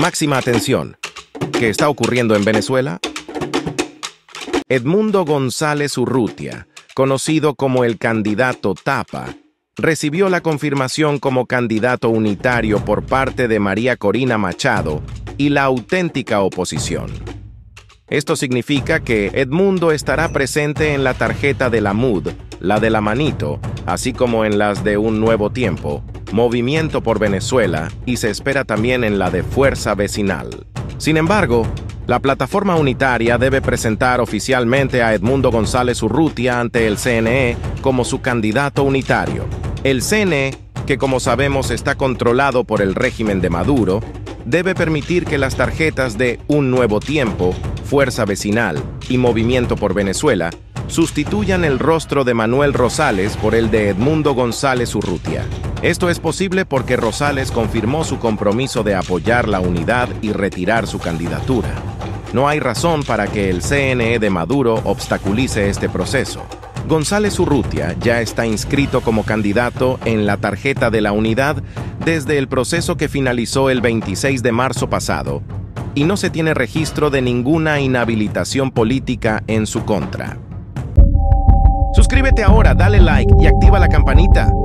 Máxima atención. ¿Qué está ocurriendo en Venezuela? Edmundo González Urrutia, conocido como el candidato Tapa, recibió la confirmación como candidato unitario por parte de María Corina Machado y la auténtica oposición. Esto significa que Edmundo estará presente en la tarjeta de la MUD, la de la Manito, así como en las de Un Nuevo Tiempo, Movimiento por Venezuela, y se espera también en la de Fuerza Vecinal. Sin embargo, la plataforma unitaria debe presentar oficialmente a Edmundo González Urrutia ante el CNE como su candidato unitario. El CNE, que como sabemos está controlado por el régimen de Maduro, debe permitir que las tarjetas de Un Nuevo Tiempo, Fuerza Vecinal y Movimiento por Venezuela sustituyan el rostro de Manuel Rosales por el de Edmundo González Urrutia. Esto es posible porque Rosales confirmó su compromiso de apoyar la unidad y retirar su candidatura. No hay razón para que el CNE de Maduro obstaculice este proceso. González Urrutia ya está inscrito como candidato en la tarjeta de la unidad desde el proceso que finalizó el 26 de marzo pasado, y no se tiene registro de ninguna inhabilitación política en su contra. Suscríbete ahora, dale like y activa la campanita.